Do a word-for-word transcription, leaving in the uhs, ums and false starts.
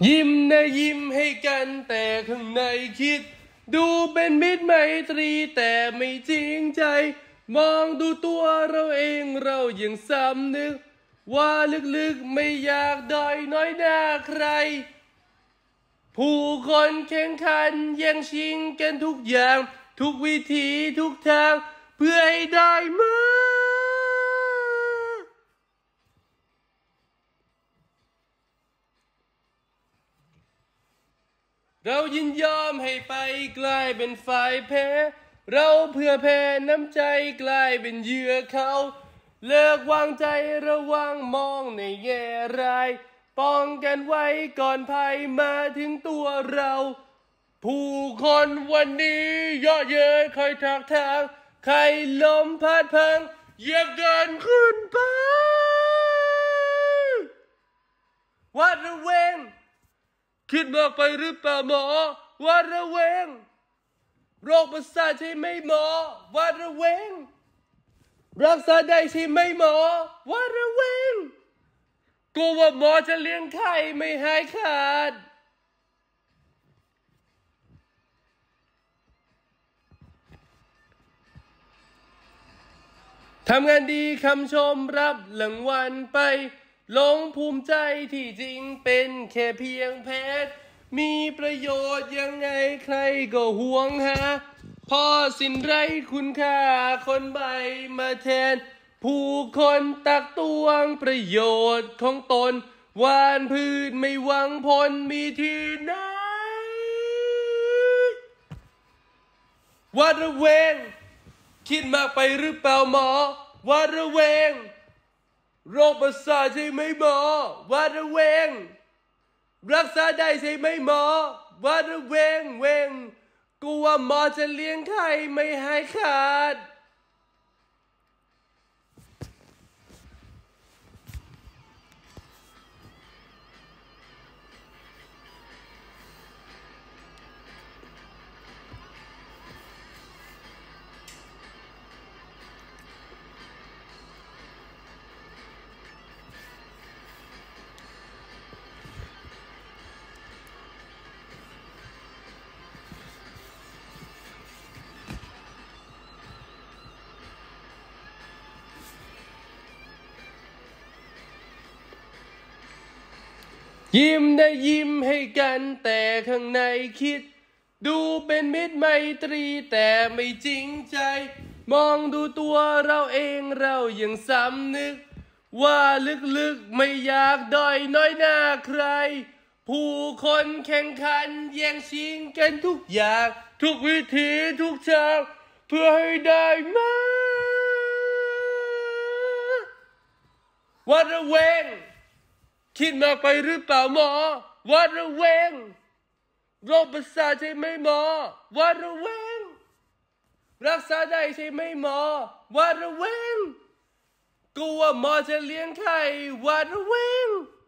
ยิ้มนะยิ้มให้กันแต่ข้างในคิดดูเป็นมิตรไมตรีแต่ไม่จริงใจมองดูตัวเราเองเรายังสำนึกว่าลึกๆไม่อยากด้อยน้อยหน้าใครผู้คนแข่งขันแย่งชิงกันทุกอย่างทุกวิธีทุกทางเพื่อให้ได้มาเรายินยอมให้ไปกลายเป็นฝ่ายแพ้เราเพื่อแพ้น้ำใจกลายเป็นเหยื่อเขาเลิกวางใจระวังมองในแง่ร้ายป้องกันไว้ก่อนภัยมาถึงตัวเราผู้คนวันนี้เยอะเย้ยคอยทักทางใครล้มพัดพังเหยียบเดินขึ้นไปวัดระเวงคิดมากไปหรือเปล่าหมอวัดระเวงโรคประสาทใช่ไหมหมอวัดระเวงรักษาได้ใช่ไหมหมอวัดระเวงกลัวว่าหมอจะเลี้ยงไข้ไม่หายขาดทำงานดีคำชมรับรางวัลไปหลงภูมิใจที่จริงเป็นแค่เพียงแพทย์มีประโยชน์ยังไงใครก็หวงหาพอสิ้นไรคุณค่าคนใบมาแทนผู้คนตักตวงประโยชน์ของตนหวานพืชไม่หวังผลมีที่ไหนวัดระเวงคิดมากไปหรือเปล่าหมอวัดระเวงโรคประสาทใช่ไหมหมอวัดระเวงรักษาได้ใช่ไหมหมอวัดระเวงเวงกลัวหมอจะเลี้ยงไข้ไม่หายขาดยิ้มนะยิ้มให้กันแต่ข้างในคิดดูเป็นมิตรไมตรีแต่ไม่จริงใจมองดูตัวเราเองเรายังสำนึกว่าลึกๆไม่อยากด้อยน้อยหน้าใครผู้คนแข่งขันแย่งชิงกันทุกอย่างทุกวิธีทุกทางเพื่อให้ได้มาวัดระเวงคิดมากไปหรือเปล่าหมอวัดระเวงโรคประสาทใช่ไหมหมอวัดระเวงรักษาได้ใช่ไหมหมอวัดระเวงกลัวหมอจะเลี้ยงไข้วัดระเวง